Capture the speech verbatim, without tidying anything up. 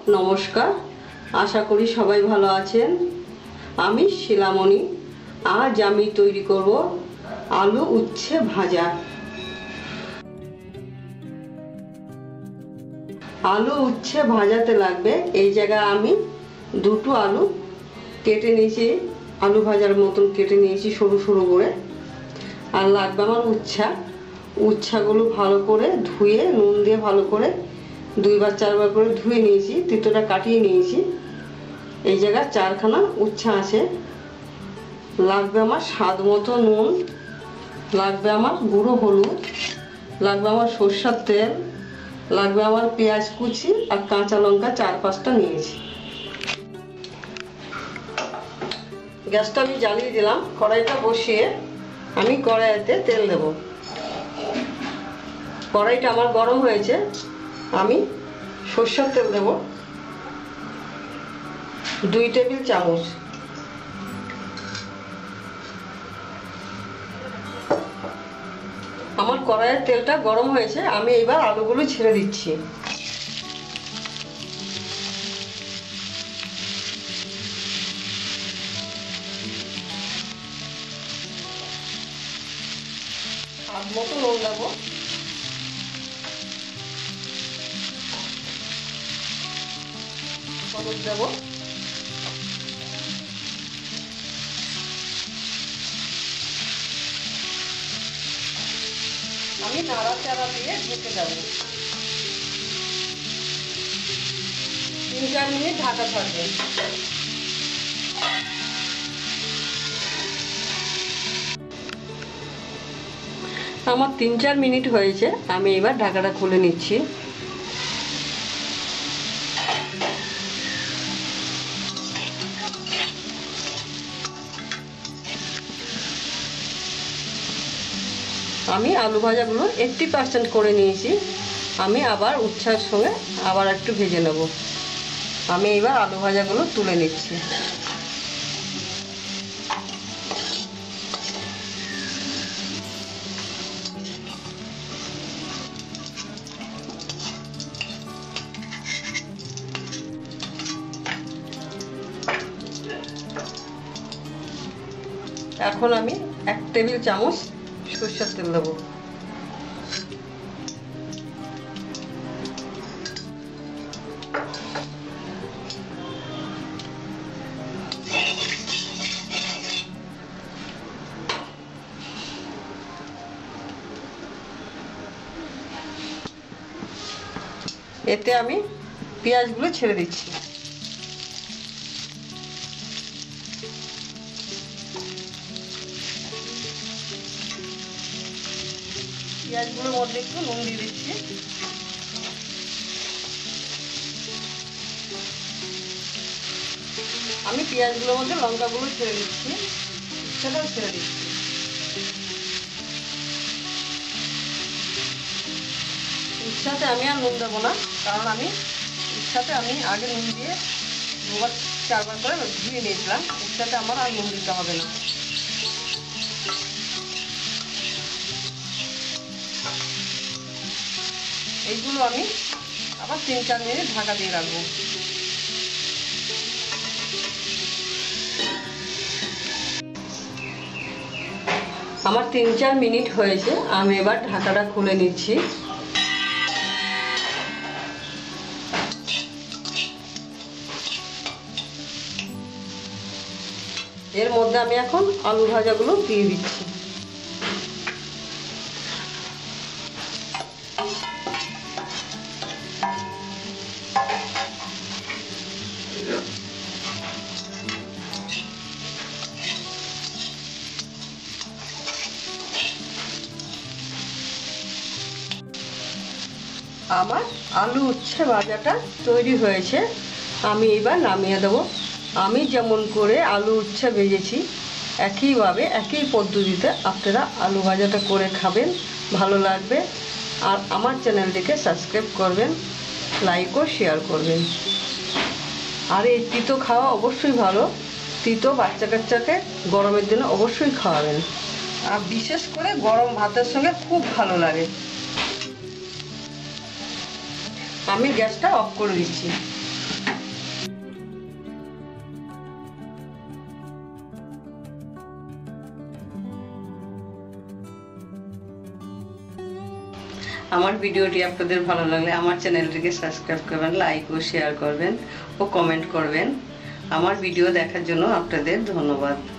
নমস্কার, আশা করি সবাই ভালো আছেন। আমি শিলামণি। আজ আমি তৈরি করব আলু উচ্ছে ভাজা। আলু উচ্ছে ভাজাতে লাগবে, এই জায়গায় আমি দুটো আলু কেটে নিয়েছি, আলু ভাজার মতন কেটে নিয়েছি সরু সরু করে। আর লাগবে আমার উচ্ছা। উচ্ছাগুলো ভালো করে ধুয়ে নুন দিয়ে ভালো করে দুইবার চারবার করে ধুয়ে নিয়েছি, তিতোটা কাটিয়ে নিয়েছি। এই জায়গায় চারখানা উচ্ছা আছে। লাগবে আমার স্বাদ মতো নুন, লাগবে আমার গুঁড়ো হলুদ, লাগবে আমার সরষের তেল, লাগবে আমার পেঁয়াজ কুচি আর কাঁচা লঙ্কা চার পাঁচটা নিয়েছি। গ্যাসটা আমি জ্বালিয়ে দিলাম, কড়াইটা বসিয়ে আমি কড়াইতে তেল দেব। কড়াইটা আমার গরম হয়েছে, আমি সরষের তেল দেব দুই টেবিল চামচ। আমার কড়াইয়ের তেলটা গরম হয়েছে, আমি এবার আলুগুলো ছেড়ে দিচ্ছি। স্বাদ মতো নুন দেবো, হলুদ দেবো, আমি নাড়াচাড়া দিয়ে ঢেকে দেবো। তিন চার মিনিট ঢাকা থাকবে। আমার তিন চার মিনিট হয়েছে, আমি এবার ঢাকাটা খুলে নিচ্ছি। আমি আলু ভাজাগুলো এইট্টি পার্সেন্ট করে নিয়েছি, আমি আবার উচ্ছার সঙ্গে আবার একটু ভেজে নেব। আমি এবার আলু ভাজাগুলো তুলে নিচ্ছি। এখন আমি এক টেবিল চামচ সরষের তেল দেবো। এতে আমি পেঁয়াজগুলো ছেড়ে দিচ্ছি। পেঁয়াজগুলোর মধ্যে একটু নুন দিয়ে দিচ্ছি। আমি পেঁয়াজগুলোর মধ্যে লঙ্কাগুলো ছেড়ে দিচ্ছি, সেটাও ছেড়ে দিচ্ছি। উচ্ছাতে আমি আর নুন দেবো না, কারণ আমি উচ্ছাতে আমি আগে নুন দিয়ে দুবার চারবার করে ধুয়ে নিয়েছিলাম। উচ্ছাতে আমার আর নুন দিতে হবে না। এইগুলো আমি আবার তিন চার মিনিট ঢাকা দিয়ে রাখবো। আমার তিন চার মিনিট হয়েছে, আমি এবার ঢাকাটা খুলে নিচ্ছি। এর মধ্যে আমি এখন আলু ভাজাগুলো দিয়ে দিচ্ছি। আমার আলু উচ্ছে ভাজাটা তৈরি হয়েছে, আমি এবার নামিয়ে দেবো। আমি যেমন করে আলু উচ্ছে ভেজেছি, একইভাবে একই পদ্ধতিতে আপনারা আলু ভাজাটা করে খাবেন, ভালো লাগবে। আর আমার চ্যানেলটিকে সাবস্ক্রাইব করবেন, লাইক ও শেয়ার করবেন। আর এই তিতো খাওয়া অবশ্যই ভালো, তিতো বাচ্চা কাচ্চাকে গরমের দিনে অবশ্যই খাওয়াবেন। আর বিশেষ করে গরম ভাতের সঙ্গে খুব ভালো লাগে। আমি গ্যাসটা অফ করে দিচ্ছি। আমার ভিডিওটি আপনাদের ভালো লাগলে আমার চ্যানেলটিকে সাবস্ক্রাইব করবেন, লাইক ও শেয়ার করবেন ও কমেন্ট করবেন। আমার ভিডিও দেখার জন্য আপনাদের ধন্যবাদ।